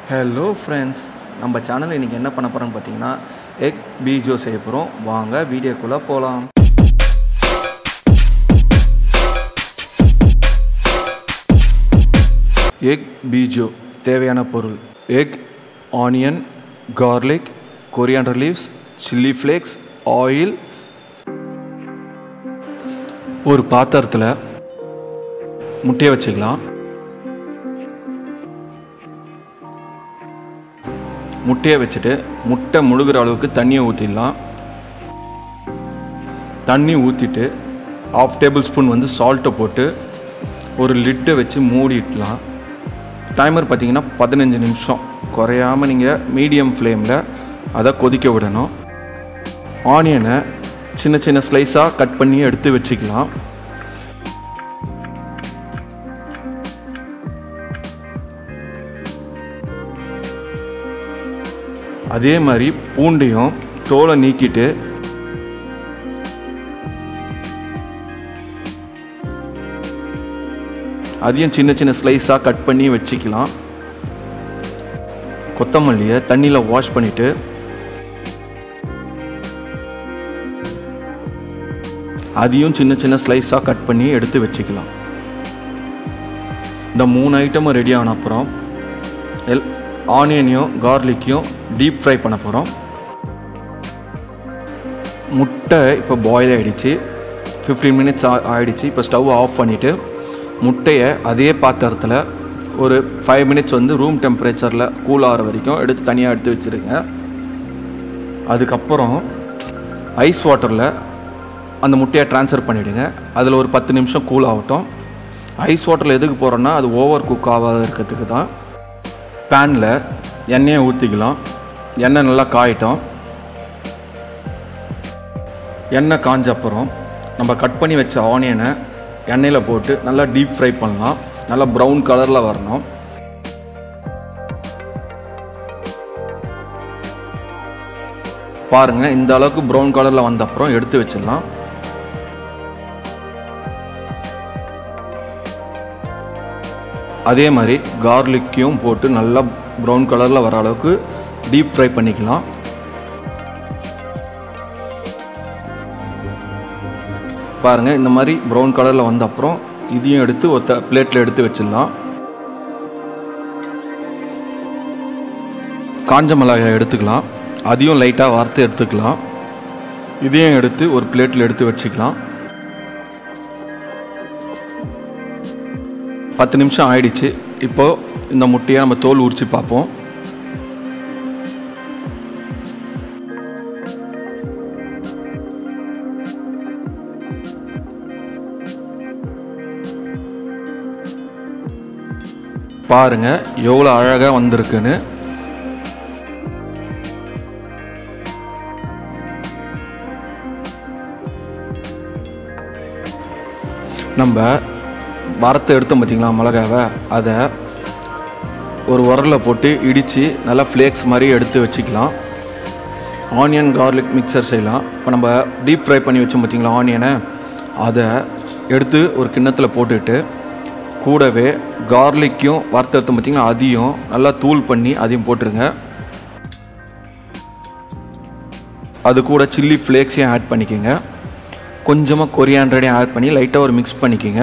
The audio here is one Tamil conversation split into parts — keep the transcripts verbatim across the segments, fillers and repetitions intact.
ஹலோ ஃப்ரெண்ட்ஸ், நம்ம சேனலில் இன்றைக்கி என்ன பண்ண போகிறோம்னு பார்த்தீங்கன்னா எக் பீஜோ செய்ய போகிறோம். வாங்க வீடியோக்குள்ளே போகலாம். எக் பீஜோ தேவையான பொருள்: egg, onion, garlic, coriander leaves, chilli flakes, oil. ஒரு பாத்திரத்தில் முட்டையை வச்சுக்கலாம். முட்டையை வச்சுட்டு முட்டை முழுகிற அளவுக்கு தண்ணியை ஊற்றிடலாம். தண்ணி ஊற்றிட்டு ஆஃப் டேபிள் ஸ்பூன் வந்து சால்ட்டை போட்டு ஒரு லிட்டை வச்சு மூடிடலாம். டைமர் பார்த்திங்கன்னா பதினஞ்சு நிமிஷம் குறையாமல் நீங்கள் மீடியம் ஃப்ளேமில் அதை கொதிக்க விடணும். ஆனியனை சின்ன சின்ன ஸ்லைஸாக கட் பண்ணி எடுத்து வச்சுக்கலாம். அதே மாதிரி பூண்டையும் தோலை நீக்கிட்டு அதையும் சின்ன சின்ன ஸ்லைஸாக கட் பண்ணி வச்சுக்கலாம். கொத்தமல்லியை தண்ணியில் வாஷ் பண்ணிவிட்டு அதையும் சின்ன சின்ன ஸ்லைஸாக கட் பண்ணி எடுத்து வச்சுக்கலாம். இந்த மூணு ஐட்டமும் ரெடி ஆன அப்புறம் எல் ஆனியனையும் கார்லிக்கையும் டீப் ஃப்ரை பண்ண போகிறோம். முட்டை இப்போ பாயில் ஆகிடுச்சு. ஃபிஃப்டீன் மினிட்ஸ் ஆகிடுச்சு. இப்போ ஸ்டவ் ஆஃப் பண்ணிவிட்டு முட்டையை அதே பாத்திரத்தில் ஒரு ஃபைவ் மினிட்ஸ் வந்து ரூம் டெம்பரேச்சரில் கூல் ஆகிற வரைக்கும் எடுத்து தனியாக எடுத்து வச்சுருங்க. அதுக்கப்புறம் ஐஸ் வாட்டரில் அந்த முட்டையை ட்ரான்ஸ்ஃபர் பண்ணிவிடுங்க. அதில் ஒரு பத்து நிமிஷம் கூல் ஆகட்டும். ஐஸ் வாட்டரில் எதுக்கு போகிறோன்னா அது ஓவர் குக் ஆகாத இருக்கிறதுக்கு தான். பேனில் எண்ணெயை ஊற்றிக்கலாம். எண்ணெய் நல்லா காயிட்டோம். எண்ணெய் காஞ்ச அப்புறம் நம்ம கட் பண்ணி வச்ச ஆனியனை எண்ணெயில் போட்டு நல்லா டீப் ஃப்ரை பண்ணலாம். நல்லா ப்ரௌன் கலரில் வரணும். பாருங்கள், இந்த அளவுக்கு ப்ரௌன் கலரில் வந்த அப்புறம் எடுத்து வச்சிடலாம். அதே மாதிரி கார்லிக்கையும் போட்டு நல்லா ப்ரௌன் கலரில் வர அளவுக்கு டீப் ஃப்ரை பண்ணிக்கலாம். பாருங்கள், இந்த மாதிரி ப்ரௌன் கலரில் வந்த அப்புறம் இதையும் எடுத்து ஒரு பிளேட்டில் எடுத்து வச்சிடலாம். காஞ்ச மிளகாய் எடுத்துக்கலாம். அதையும் லைட்டாக வறுத்து எடுத்துக்கலாம். இதையும் எடுத்து ஒரு பிளேட்டில் எடுத்து வச்சுக்கலாம். பத்து நிமிஷம் ஆயிடுச்சு. இப்போது இந்த முட்டையை நம்ம தோல் உரித்து பார்ப்போம். பாருங்க எவ்வளோ அழகாக வந்திருக்குன்னு. நம்ம வறுத்து எடுத்தோம் பார்த்திங்களா மிளகாவை, அதை ஒரு உரலில் போட்டு இடித்து நல்லா ஃப்ளேக்ஸ் மாதிரி எடுத்து வச்சுக்கலாம். ஆனியன் கார்லிக் மிக்சர் செய்யலாம். இப்போ நம்ம டீப் ஃப்ரை பண்ணி வச்சோம் பார்த்திங்களா ஆனியனை, அதை எடுத்து ஒரு கிண்ணத்தில் போட்டுட்டு கூடவே கார்லிக்கையும் வறுத்து எடுத்தோம் பார்த்திங்களா அதையும் நல்லா தூள் பண்ணி அதையும் போட்டுருங்க. அது கூட சில்லி ஃப்ளேக்ஸையும் ஆட் பண்ணிக்கோங்க. கொஞ்சமாக கொரியாண்டரையும் ஆட் பண்ணி லைட்டாக ஒரு மிக்ஸ் பண்ணிக்கோங்க.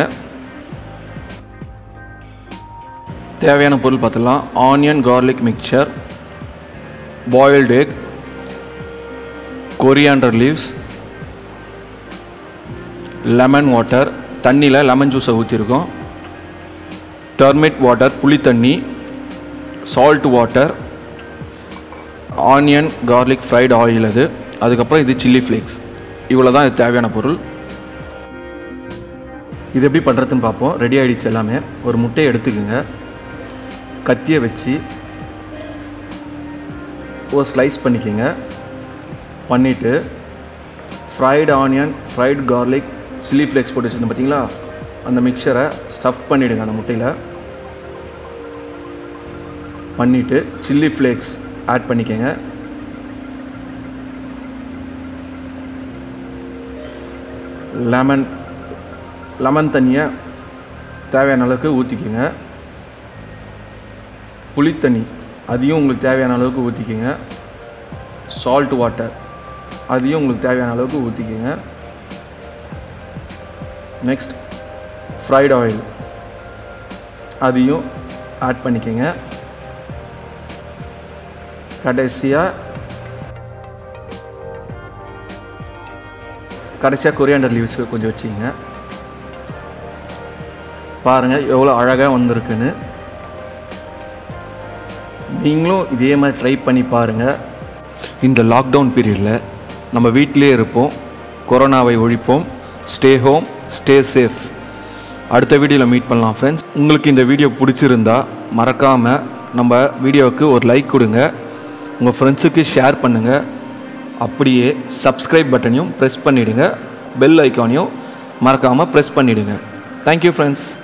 தேவையான பொருள் பார்த்துக்கலாம். Onion garlic mixture, boiled egg, coriander leaves, lemon water, தண்ணியில் லெமன் ஜூஸை ஊற்றிருக்கோம், டர்மெரிக் வாட்டர் புளி தண்ணி, salt water, onion garlic fried oil, அது அதுக்கப்புறம் இது சில்லி ஃப்ளேக்ஸ். இவ்வளோ தான் இது தேவையான பொருள். இது எப்படி பண்ணுறதுன்னு பார்ப்போம். ரெடி ஆகிடுச்சு எல்லாமே. ஒரு முட்டையை எடுத்துக்கோங்க. கத்தியை வச்சு ஒரு ஸ்லைஸ் பண்ணிக்கோங்க. பண்ணிவிட்டு fried onion, fried garlic, chilli flakes போட்டு வச்சுருந்தோம் பார்த்தீங்களா, அந்த மிக்சரை ஸ்டஃப் பண்ணிவிடுங்க அந்த முட்டையில். பண்ணிவிட்டு சில்லி ஃப்ளேக்ஸ் ஆட் பண்ணிக்கோங்க. லெமன் லெமன் தண்ணியை தேவையான அளவுக்கு ஊற்றிக்கோங்க. புளித்தண்ணி அதையும் உங்களுக்கு தேவையான அளவுக்கு ஊற்றிக்கோங்க. சால்ட் வாட்டர் அதையும் உங்களுக்கு தேவையான அளவுக்கு ஊற்றிக்கோங்க. நெக்ஸ்ட் ஃப்ரைட் ஆயில் அதையும் ஆட் பண்ணிக்கோங்க. கடைசியாக கடைசியாக கொரியாண்டர் லீவ்ஸ் கொஞ்சம் வச்சுக்கோங்க. பாருங்கள் எவ்வளோ அழகாக வந்திருக்குன்னு. நீங்களும் இதே மாதிரி ட்ரை பண்ணி பாருங்கள். இந்த லாக்டவுன் பீரியடில் நம்ம வீட்டிலே இருப்போம், கொரோனாவை ஒழிப்போம். Stay home, stay safe. அடுத்த வீடியோவில் மீட் பண்ணலாம் ஃப்ரெண்ட்ஸ். உங்களுக்கு இந்த வீடியோ பிடிச்சிருந்தா மறக்காமல் நம்ம வீடியோவுக்கு ஒரு லைக் கொடுங்க, உங்கள் ஃப்ரெண்ட்ஸுக்கு ஷேர் பண்ணுங்கள். அப்படியே சப்ஸ்கிரைப் பட்டனையும் ப்ரெஸ் பண்ணிவிடுங்க, பெல் ஐக்கானையும் மறக்காமல் ப்ரெஸ் பண்ணிவிடுங்க. Thank you friends.